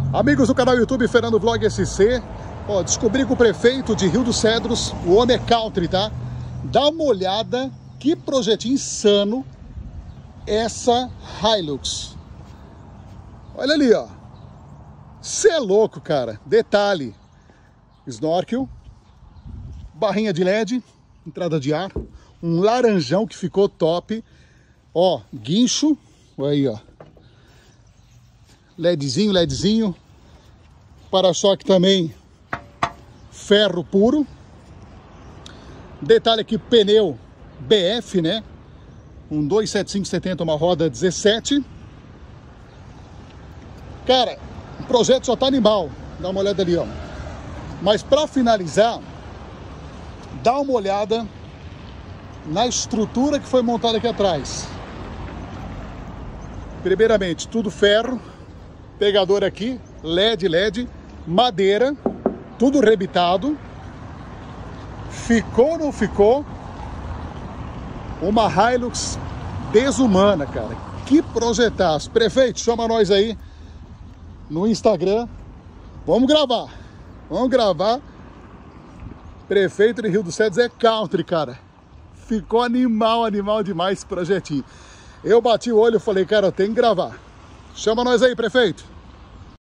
Amigos do canal YouTube Fernando Vlog SC, ó, descobri com o prefeito de Rio dos Cedros, o homem é country, tá? Dá uma olhada, que projetinho insano essa Hilux. Olha ali, ó. Cê é louco, cara. Detalhe, snorkel, barrinha de LED, entrada de ar, um laranjão que ficou top, ó, guincho, olha aí, ó. LEDzinho, para-choque também, ferro puro. Detalhe aqui, pneu BF, né? Um 275/70, uma roda 17. Cara, o projeto só tá animal. Dá uma olhada ali, ó. Mas para finalizar, dá uma olhada na estrutura que foi montada aqui atrás. Primeiramente, tudo ferro. Pegador aqui, LED, madeira, tudo rebitado. Ficou ou não ficou? Uma Hilux desumana, cara. Que projetaço. Prefeito, chama nós aí no Instagram. Vamos gravar. Prefeito de Rio dos Cedros é country, cara. Ficou animal demais esse projetinho. Eu bati o olho e falei, cara, eu tenho que gravar. Chama nós aí, prefeito.